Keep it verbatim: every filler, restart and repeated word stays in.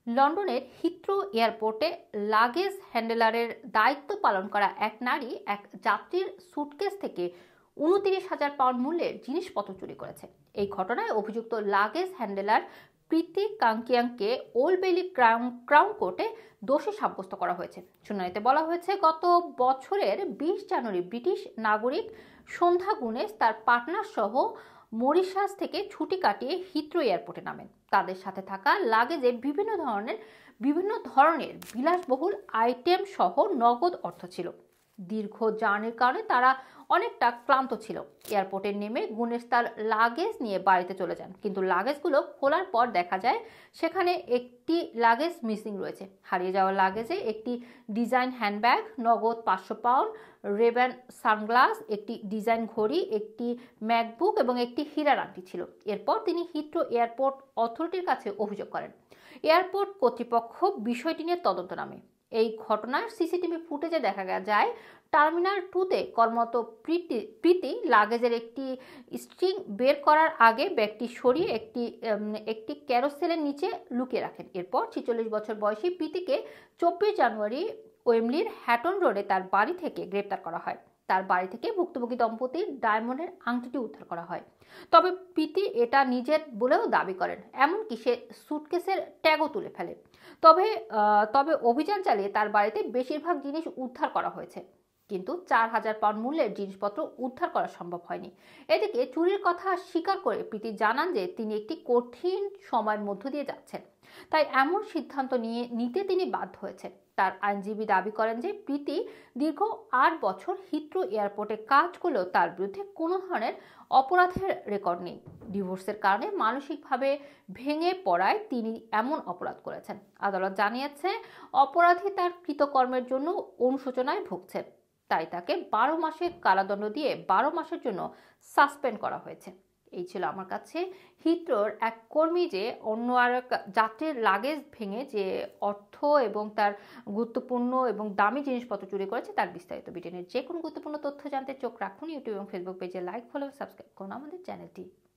লন্ডনের হিথ্রো এয়ারপোর্টে লাগেজ হ্যান্ডলারের দায়িত্ব পালন করা এক নারী এক যাত্রীর সুটকেস থেকে উনত্রিশ হাজার পাউন্ড মূল্যের জিনিসপত্র চুরি করেছে। এই ঘটনায় অভিযুক্ত লাগেজ হ্যান্ডলার প্রীতি কাঙ্কিয়াংকে ওল্ড বেইলি ক্রাউন ক্রাউন কোর্টে দোষী সাব্যস্ত করা হয়েছে। শুনানিতে বলা হয়েছে, গত বছরের বিশ জানুয়ারি ব্রিটিশ নাগরিক সন্ধ্যা গুনেস তার পার্টনার সহ মরিশাস থেকে ছুটি কাটিয়ে হিথ্রো এয়ারপোর্টে নামেন। তাদের সাথে থাকা লাগেজে বিভিন্ন ধরনের বিভিন্ন ধরনের বিলাসবহুল আইটেম সহ নগদ অর্থ ছিল। দীর্ঘ জার্নির কারণে তারা অনেকটা ক্লান্ত ছিল। এয়ারপোর্টে নেমে গুনেস তার লাগেজ নিয়ে বাড়িতে চলে যান, কিন্তু লাগেজগুলো খোলার পর দেখা যায় সেখানে একটি লাগেজ মিসিং রয়েছে। হারিয়ে যাওয়া লাগেজে একটি ডিজাইন হ্যান্ডব্যাগ, নগদ পাঁচশো পাউন্ড, রেব্যান সানগ্লাস, একটি ডিজাইন ঘড়ি, একটি ম্যাকবুক এবং একটি হীরার আংটি ছিল। এরপর তিনি হিথ্রো এয়ারপোর্ট অথরিটির কাছে অভিযোগ করেন। এয়ারপোর্ট কর্তৃপক্ষ বিষয়টি নিয়ে তদন্ত নামে। এই ঘটনার সিসিটিভি ফুটেজে দেখা যায় টার্মিনাল টুতে কর্মরত প্রীতি প্রীতি লাগেজের একটি স্ট্রিং বের করার আগে ব্যাগটি সরিয়ে একটি একটি ক্যারোসেলের নিচে লুকিয়ে রাখেন। এরপর ছেচল্লিশ বছর বয়সী প্রীতিকে চব্বিশ জানুয়ারি ওয়েমলির হ্যাটন রোডে তার বাড়ি থেকে গ্রেপ্তার করা হয়। তার বাড়ি থেকে ভুক্তভোগী দম্পতির ডায়মন্ডের আংটিটি উদ্ধার করা হয়। তবে প্রীতি এটা নিজের বলেও দাবি করেন, এমনকি সে সুটকেসের ট্যাগও তুলে ফেলে। তবে তবে অভিযান চালিয়ে তার বাড়িতে বেশিরভাগ জিনিস উদ্ধার করা হয়েছে, কিন্তু চার হাজার পাউন্ড মূল্যের জিনিসপত্র উদ্ধার করা সম্ভব হয়নি। এদিকে চুরির কথা স্বীকার করে প্রীতি জানান যে তিনি একটি কঠিন সময়ের মধ্য দিয়ে যাচ্ছেন, তাই এমন সিদ্ধান্ত নিয়ে নিতে তিনি বাধ্য হয়েছেন। তার আইনজীবী দাবি করেন যে প্রীতি দীর্ঘ আট বছর হিথ্রো এয়ারপোর্টে কাজ করলেও তার বিরুদ্ধে কোনো ধরনের অপরাধের রেকর্ড নেই। ডিভোর্সের কারণে মানসিকভাবে ভেঙে পড়ায় তিনি এমন অপরাধ করেছেন। আদালত জানিয়েছে অপরাধী তার কৃতকর্মের জন্য অনুশোচনায় ভুগছেন, তাই তাকে বারো মাসের কারাদণ্ড দিয়ে বারো মাসের জন্য সাসপেন্ড করা হয়েছে। এই ছিল আমার কাছে হিথ্রোর এক কর্মী যে অন্য আর এক যাত্রীর লাগেজ ভেঙে যে অর্থ এবং তার গুরুত্বপূর্ণ এবং দামি জিনিসপত্র চুরি করেছে তার বিস্তারিত। ব্রিটেনের যে কোনো গুরুত্বপূর্ণ তথ্য জানতে চোখ রাখুন ইউটিউব এবং ফেসবুক পেজে লাইক, ফলো, সাবস্ক্রাইব করুন আমাদের চ্যানেলটি।